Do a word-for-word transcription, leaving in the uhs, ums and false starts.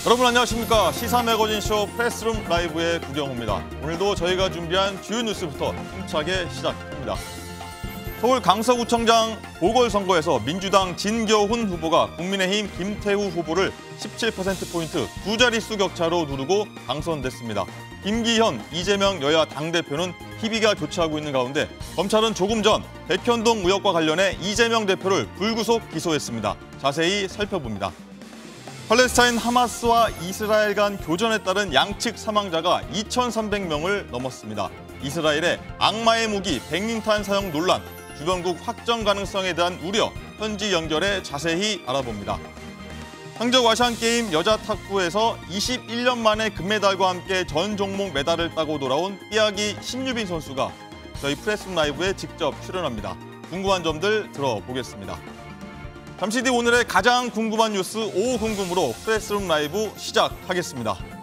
여러분 안녕하십니까. 시사 매거진 쇼 프레스룸 라이브의 구경호입니다. 오늘도 저희가 준비한 주요 뉴스부터 힘차게 시작합니다. 서울 강서구청장 보궐선거에서 민주당 진겨훈 후보가 국민의힘 김태우 후보를 십칠 퍼센트 포인트 두 자릿수 격차로 누르고 당선됐습니다. 김기현, 이재명 여야 당대표는 희비가 교차하고 있는 가운데 검찰은 조금 전 백현동 의혹과 관련해 이재명 대표를 불구속 기소했습니다. 자세히 살펴봅니다. 팔레스타인 하마스와 이스라엘 간 교전에 따른 양측 사망자가 이천삼백 명을 넘었습니다. 이스라엘의 악마의 무기 백린탄 사용 논란, 주변국 확정 가능성에 대한 우려, 현지 연결에 자세히 알아봅니다. 항저우 아시안게임 여자 탁구에서 이십일 년 만에 금메달과 함께 전 종목 메달을 따고 돌아온 삐아기 신유빈 선수가 저희 프레스룸 라이브에 직접 출연합니다. 궁금한 점들 들어보겠습니다. 잠시 뒤 오늘의 가장 궁금한 뉴스 오후 궁금으로 프레스룸 라이브 시작하겠습니다.